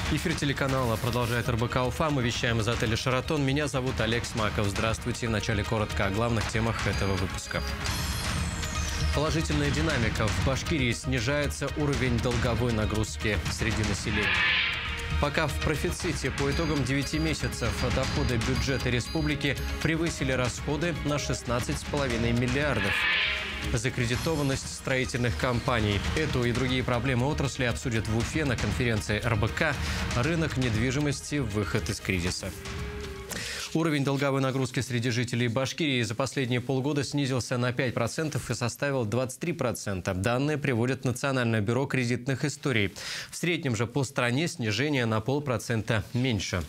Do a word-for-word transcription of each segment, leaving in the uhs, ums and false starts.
Эфир телеканала продолжает эр бэ ка Уфа. Мы вещаем из отеля «Шаратон». Меня зовут Олег Смаков. Здравствуйте. Вначале коротко о главных темах этого выпуска. Положительная динамика. В Башкирии снижается уровень долговой нагрузки среди населения. Пока в профиците по итогам девяти месяцев доходы бюджета республики превысили расходы на шестнадцать с половиной миллиардов. Закредитованность строительных компаний. Эту и другие проблемы отрасли обсудят в Уфе на конференции эр бэ ка «Рынок недвижимости. Выход из кризиса». Уровень долговой нагрузки среди жителей Башкирии за последние полгода снизился на пять процентов и составил двадцать три процента. Данные приводит Национальное бюро кредитных историй. В среднем же по стране снижение на полпроцента меньше.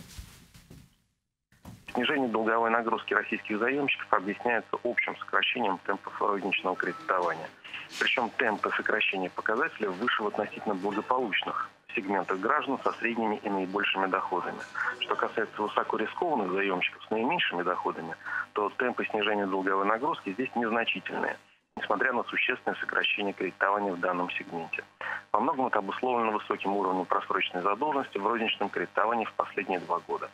Снижение долговой нагрузки российских заемщиков объясняется общим сокращением темпов розничного кредитования. Причем темпы сокращения показателей выше в относительно благополучных сегментах граждан со средними и наибольшими доходами. Что касается высокорискованных заемщиков с наименьшими доходами, то темпы снижения долговой нагрузки здесь незначительные, несмотря на существенное сокращение кредитования в данном сегменте. Во многом это обусловлено высоким уровнем просроченной задолженности в розничном кредитовании в последние два года.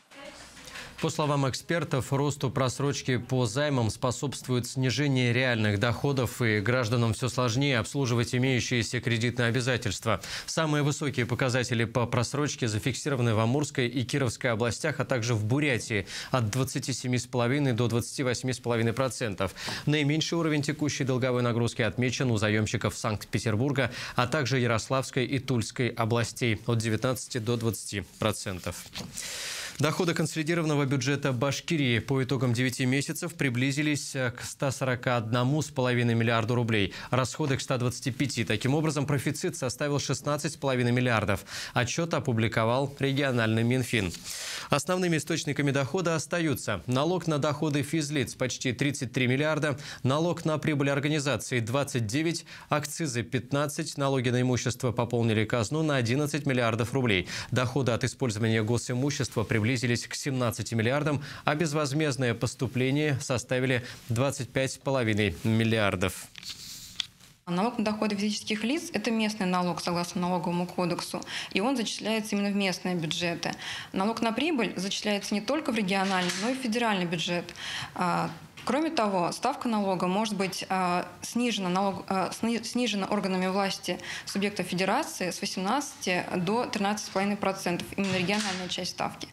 По словам экспертов, росту просрочки по займам способствует снижение реальных доходов, и гражданам все сложнее обслуживать имеющиеся кредитные обязательства. Самые высокие показатели по просрочке зафиксированы в Амурской и Кировской областях, а также в Бурятии – от двадцати семи с половиной до двадцати восьми с половиной процентов. Наименьший уровень текущей долговой нагрузки отмечен у заемщиков Санкт-Петербурга, а также Ярославской и Тульской областей – от девятнадцати до двадцати процентов. Доходы консолидированного бюджета Башкирии по итогам девяти месяцев приблизились к ста сорока одному с половиной миллиарду рублей. Расходы к ста двадцати пяти. Таким образом, профицит составил шестнадцать с половиной миллиардов. Отчет опубликовал региональный Минфин. Основными источниками дохода остаются налог на доходы физлиц – почти тридцать три миллиарда, налог на прибыль организации – двадцать девять, акцизы – пятнадцать, налоги на имущество пополнили казну на одиннадцать миллиардов рублей. Доходы от использования госимущества приблизились к семнадцати миллиардам, а безвозмездные поступления составили двадцать пять с половиной миллиардов. Налог на доходы физических лиц – это местный налог, согласно налоговому кодексу, и он зачисляется именно в местные бюджеты. Налог на прибыль зачисляется не только в региональный, но и в федеральный бюджет. Кроме того, ставка налога может быть снижена, налог, снижена органами власти субъектов федерации с восемнадцати до тринадцати с половиной процентов, именно региональная часть ставки.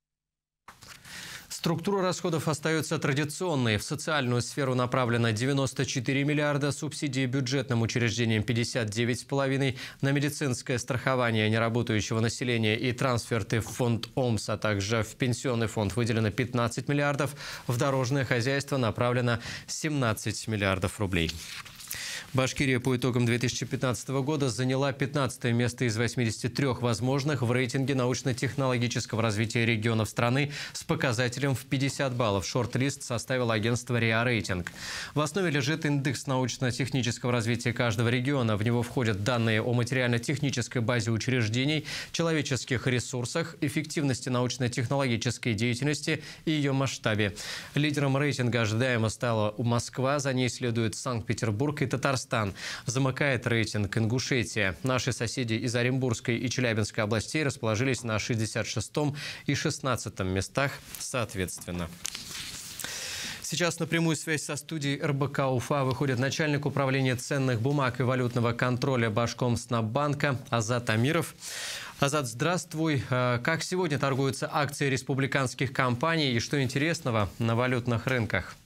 Структура расходов остается традиционной. В социальную сферу направлено девяносто четыре миллиарда, субсидии бюджетным учреждениям пятьдесят девять с половиной, на медицинское страхование неработающего населения и трансферты в фонд ОМС, а также в пенсионный фонд выделено пятнадцать миллиардов, в дорожное хозяйство направлено семнадцать миллиардов рублей. Башкирия по итогам две тысячи пятнадцатого года заняла пятнадцатое место из восьмидесяти трёх возможных в рейтинге научно-технологического развития регионов страны с показателем в пятьдесят баллов. Шорт-лист составил агентство РИА Рейтинг. В основе лежит индекс научно-технического развития каждого региона. В него входят данные о материально-технической базе учреждений, человеческих ресурсах, эффективности научно-технологической деятельности и ее масштабе. Лидером рейтинга ожидаемо стала Москва, за ней следует Санкт-Петербург и Татарстан. Замыкает рейтинг Ингушетия. Наши соседи из Оренбургской и Челябинской областей расположились на шестьдесят шестом и шестнадцатом местах соответственно. Сейчас на прямую связь со студией эр бэ ка Уфа выходит начальник управления ценных бумаг и валютного контроля Башкомснаббанка Азат Амиров. Азат, здравствуй. Как сегодня торгуются акции республиканских компаний и что интересного на валютных рынках?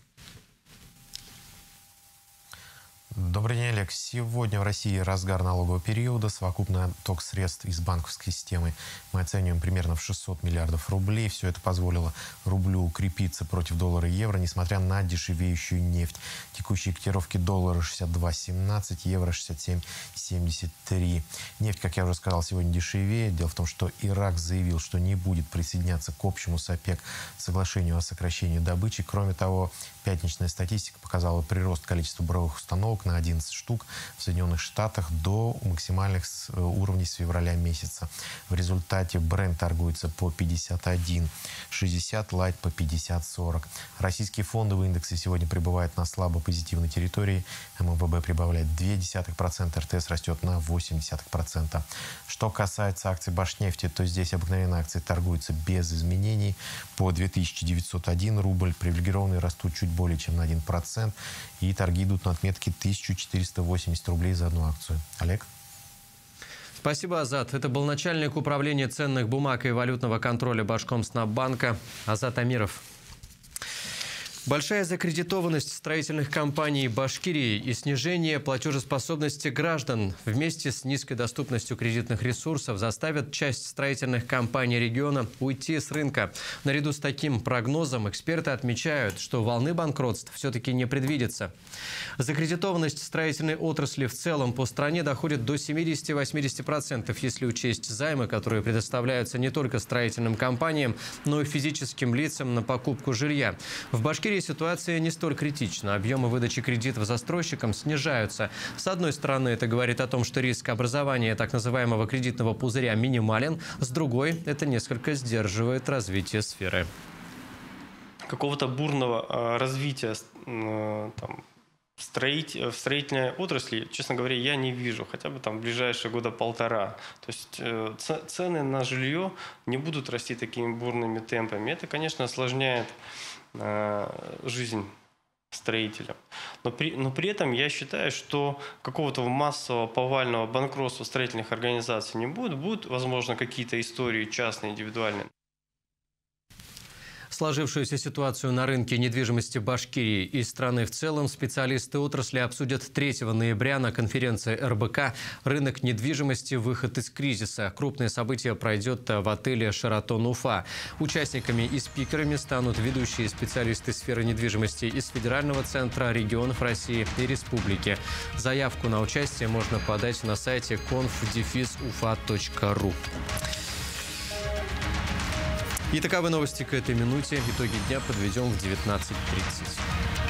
Добрый день, Олег. Сегодня в России разгар налогового периода. Совокупный отток средств из банковской системы мы оцениваем примерно в шестьсот миллиардов рублей. Все это позволило рублю укрепиться против доллара и евро, несмотря на дешевеющую нефть. Текущие котировки доллара шестьдесят два семнадцать, евро шестьдесят семь семьдесят три. Нефть, как я уже сказал, сегодня дешевеет. Дело в том, что Ирак заявил, что не будет присоединяться к общему с ОПЕК соглашению о сокращении добычи. Кроме того, пятничная статистика показала прирост количества буровых установок на одиннадцать штук, в Соединенных Штатах до максимальных уровней с февраля месяца. В результате Brent торгуется по пятьдесят один шестьдесят, Light по пятьдесят сорок. Российские фондовые индексы сегодня пребывают на слабо позитивной территории. эм вэ бэ прибавляет ноль целых две десятых процента, эр тэ эс растет на восемь десятых процента. Что касается акций Башнефти, то здесь обыкновенные акции торгуются без изменений по две тысячи девятьсот один рубль. Привилегированные растут чуть более чем на один процент. И торги идут на отметке тысяча четыреста восемьдесят рублей за одну акцию. Олег? Спасибо, Азат. Это был начальник управления ценных бумаг и валютного контроля Башкомснаббанка Азат Амиров. Большая закредитованность строительных компаний Башкирии и снижение платежеспособности граждан вместе с низкой доступностью кредитных ресурсов заставят часть строительных компаний региона уйти с рынка. Наряду с таким прогнозом эксперты отмечают, что волны банкротств все-таки не предвидится. Закредитованность строительной отрасли в целом по стране доходит до семидесяти-восьмидесяти процентов, если учесть займы, которые предоставляются не только строительным компаниям, но и физическим лицам на покупку жилья. В Башкирии ситуация не столь критична. Объемы выдачи кредитов застройщикам снижаются. С одной стороны, это говорит о том, что риск образования так называемого кредитного пузыря минимален. С другой, это несколько сдерживает развитие сферы. Какого-то бурного э, развития э, там, строить, в строительной отрасли, честно говоря, я не вижу. Хотя бы там в ближайшие года полтора. То есть э, цены на жилье не будут расти такими бурными темпами. Это, конечно, осложняет жизнь строителям. Но при, но при этом я считаю, что какого-то массового повального банкротства строительных организаций не будет. Будут, возможно, какие-то истории частные, индивидуальные. Сложившуюся ситуацию на рынке недвижимости Башкирии и страны в целом специалисты отрасли обсудят третьего ноября на конференции эр бэ ка «Рынок недвижимости. Выход из кризиса». Крупное событие пройдет в отеле «Шератон Уфа». Участниками и спикерами станут ведущие специалисты сферы недвижимости из Федерального центра, регионов России и республики. Заявку на участие можно подать на сайте конф дефис уфа точка ру. И таковы новости к этой минуте. Итоги дня подведем в девятнадцать тридцать.